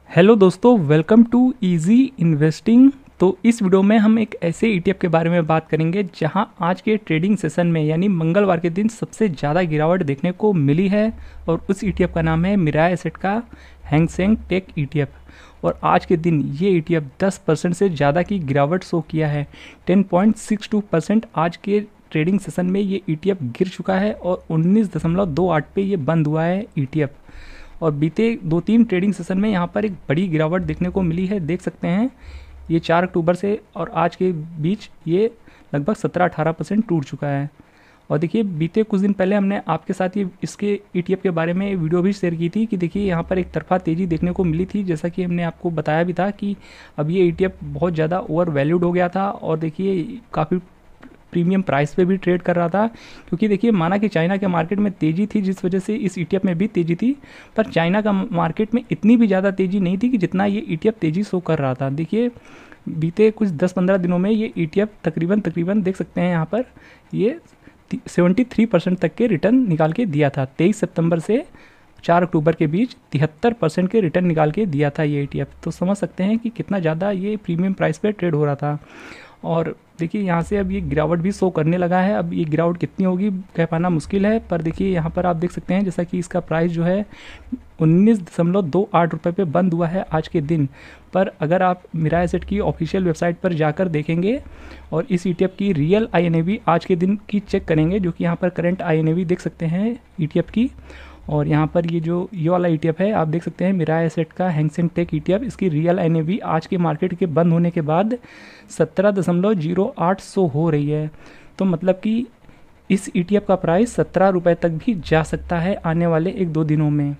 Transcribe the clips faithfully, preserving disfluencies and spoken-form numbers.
Hello दोस्तों, welcome to easy investing. तो इस वीडियो में हम एक ऐसे ईटीएफ के बारे में बात करेंगे जहां आज के ट्रेडिंग सेशन में यानी मंगलवार के दिन सबसे ज़्यादा गिरावट देखने को मिली है और उस ईटीएफ का नाम है मिराय एसेट का हैंग सेंग टेक ईटीएफ। और आज के दिन ये ईटीएफ दस परसेंट से ज़्यादा की गिरावट शो किया है। Ten point six two percent आज के ट्रेडिंग सेशन में ये ईटीएफ गिर चुका है और उन्नीस दशमलव दो आठ पे ये बंद हुआ है ईटीएफ। और बीते दो तीन ट्रेडिंग सेशन में यहाँ पर एक बड़ी गिरावट देखने को मिली है। देख सकते हैं ये चार अक्टूबर से और आज के बीच ये लगभग सत्रह अठारह परसेंट टूट चुका है। और देखिए बीते कुछ दिन पहले हमने आपके साथ ये इसके ईटीएफ के बारे में वीडियो भी शेयर की थी कि देखिए यहाँ पर एक तरफा तेज़ी देखने को मिली थी, जैसा कि हमने आपको बताया भी था कि अब ये ईटीएफ बहुत ज़्यादा ओवर वैल्यूड हो गया था और देखिए काफ़ी प्रीमियम प्राइस पे भी ट्रेड कर रहा था। क्योंकि देखिए माना कि चाइना के मार्केट में तेज़ी थी जिस वजह से इस ईटीएफ में भी तेज़ी थी, पर चाइना का मार्केट में इतनी भी ज़्यादा तेज़ी नहीं थी कि जितना ये ईटीएफ तेज़ी शो कर रहा था। देखिए बीते कुछ दस पंद्रह दिनों में ये ईटीएफ तकरीबन तकरीबन देख सकते हैं यहाँ पर ये सेवेंटी थ्री परसेंट तक के रिटर्न निकाल के दिया था। तेईस सितंबर से चार अक्टूबर के बीच तिहत्तर परसेंट के रिटर्न निकाल के दिया था ये ईटीएफ। तो समझ सकते हैं कि कितना ज़्यादा ये प्रीमियम प्राइस पे ट्रेड हो रहा था। और देखिए यहाँ से अब ये गिरावट भी शो करने लगा है। अब ये गिरावट कितनी होगी कह पाना मुश्किल है, पर देखिए यहाँ पर आप देख सकते हैं जैसा कि इसका प्राइस जो है उन्नीस दशमलव दो आठ रुपये पे बंद हुआ है आज के दिन। पर अगर आप मिराय एसेट की ऑफिशियल वेबसाइट पर जाकर देखेंगे और इस ईटीएफ की real I N A V आज के दिन की चेक करेंगे, जो कि यहाँ पर current I N A V देख सकते हैं ईटीएफ की। और यहाँ पर ये जो ये वाला ईटीएफ है आप देख सकते हैं मिराय एसेट का हैंग सेंग टेक ईटीएफ, इसकी real I N A V आज के मार्केट के बंद होने के बाद सत्रह दशमलव जीरो आठ सौ हो रही है। तो मतलब कि इस ईटीएफ का प्राइस सत्रह रुपये तक भी जा सकता है आने वाले एक दो दिनों में।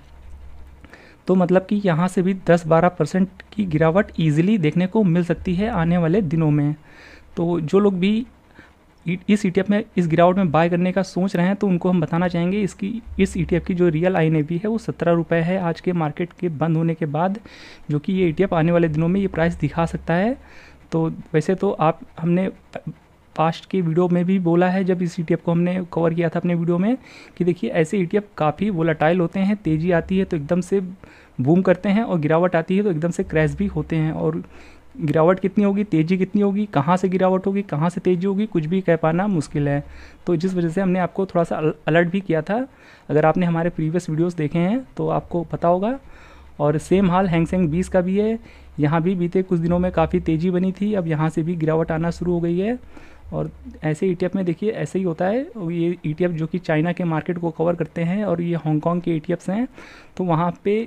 तो मतलब कि यहाँ से भी दस बारह परसेंट की गिरावट ईजिली देखने को मिल सकती है आने वाले दिनों में। तो जो लोग भी इस ईटीएफ में इस गिरावट में बाय करने का सोच रहे हैं तो उनको हम बताना चाहेंगे इसकी इस ईटीएफ की जो real I N A V है वो सत्रह रुपये है आज के मार्केट के बंद होने के बाद, जो कि ये ईटीएफ आने वाले दिनों में ये प्राइस दिखा सकता है। तो वैसे तो आप हमने पास्ट के वीडियो में भी बोला है जब इस ईटीएफ को हमने कवर किया था अपने वीडियो में कि देखिए ऐसे ईटीएफ काफ़ी वोलेटाइल होते हैं। तेज़ी आती है तो एकदम से बूम करते हैं और गिरावट आती है तो एकदम से क्रैश भी होते हैं। और गिरावट कितनी होगी, तेज़ी कितनी होगी, कहाँ से गिरावट होगी, कहाँ से तेज़ी होगी, कुछ भी कह पाना मुश्किल है। तो जिस वजह से हमने आपको थोड़ा सा अलर्ट भी किया था। अगर आपने हमारे प्रीवियस वीडियोस देखे हैं तो आपको पता होगा। और सेम हाल हैंग सेंग बीस का भी है। यहाँ भी बीते कुछ दिनों में काफ़ी तेज़ी बनी थी, अब यहाँ से भी गिरावट आना शुरू हो गई है। और ऐसे ईटीएफ में देखिए ऐसे ही होता है। ये ईटीएफ जो कि चाइना के मार्केट को कवर करते हैं और ये हांगकांग के ईटीएफ्स हैं, तो वहाँ पे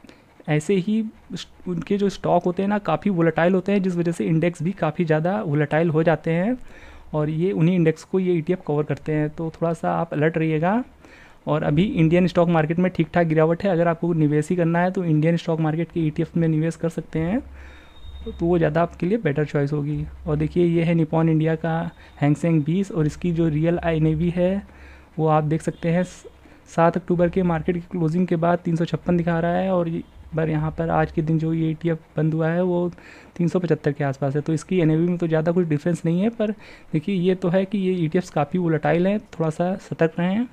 ऐसे ही उनके जो स्टॉक होते हैं ना काफ़ी वोलेटाइल होते हैं, जिस वजह से इंडेक्स भी काफ़ी ज़्यादा वोलेटाइल हो जाते हैं और ये उन्हीं इंडेक्स को ये ईटीएफ कवर करते हैं। तो थोड़ा सा आप अलर्ट रहिएगा। और अभी इंडियन स्टॉक मार्केट में ठीक ठाक गिरावट है। अगर आपको निवेश ही करना है तो इंडियन स्टॉक मार्केट के ईटीएफ में निवेश कर सकते हैं, तो वो ज़्यादा आपके लिए बेटर चॉइस होगी। और देखिए ये है निपॉन इंडिया का हैंग सेंग बीस और इसकी जो real I N A V है वो आप देख सकते हैं सात अक्टूबर के मार्केट की क्लोजिंग के बाद तीन सौ छप्पन दिखा रहा है और पर यहाँ पर आज के दिन जो ये ईटीएफ बंद हुआ है वो तीन सौ पचहत्तर के आसपास है। तो इसकी एन ए वी में तो ज़्यादा कुछ डिफरेंस नहीं है, पर देखिए ये तो है कि ये ईटीएफ्स काफ़ी वोलेटाइल हैं, थोड़ा सा सतर्क रहें।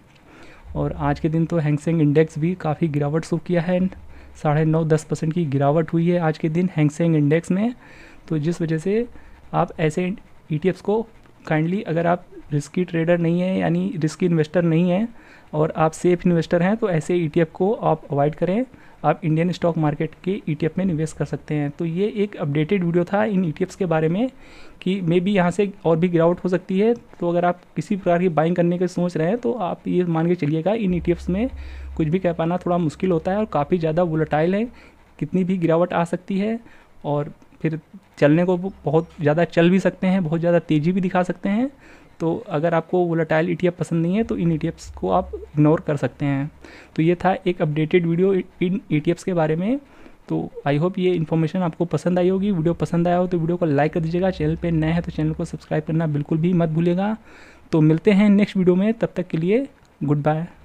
और आज के दिन तो हैंग सेंग इंडेक्स भी काफ़ी गिरावट शो किया है, साढ़े नौ दस परसेंट की गिरावट हुई है आज के दिन हैंग सेंग इंडेक्स में। तो जिस वजह से आप ऐसे ईटीएफ्स को काइंडली, अगर आप रिस्की ट्रेडर नहीं है यानी रिस्की इन्वेस्टर नहीं है और आप सेफ इन्वेस्टर हैं, तो ऐसे ईटीएफ को आप अवॉइड करें। आप इंडियन स्टॉक मार्केट के ईटीएफ में निवेश कर सकते हैं। तो ये एक अपडेटेड वीडियो था इन ईटीएफ्स के बारे में कि मे बी यहाँ से और भी गिरावट हो सकती है। तो अगर आप किसी प्रकार की बाइंग करने के सोच रहे हैं तो आप ये मान के चलिएगा इन ईटीएफ्स में कुछ भी कह पाना थोड़ा मुश्किल होता है और काफ़ी ज़्यादा वोलेटाइल है, कितनी भी गिरावट आ सकती है और फिर चलने को बहुत ज़्यादा चल भी सकते हैं, बहुत ज़्यादा तेज़ी भी दिखा सकते हैं। तो अगर आपको वोलेटाइल ईटीएफ पसंद नहीं है तो इन ईटीएफ्स को आप इग्नोर कर सकते हैं। तो ये था एक अपडेटेड वीडियो इन ईटीएफ्स के बारे में। तो आई होप ये इन्फॉर्मेशन आपको पसंद आई होगी। वीडियो पसंद आया हो तो वीडियो को लाइक कर दीजिएगा। चैनल पे नए हैं तो चैनल को सब्सक्राइब करना बिल्कुल भी मत भूलिएगा। तो मिलते हैं नेक्स्ट वीडियो में, तब तक के लिए गुड बाय।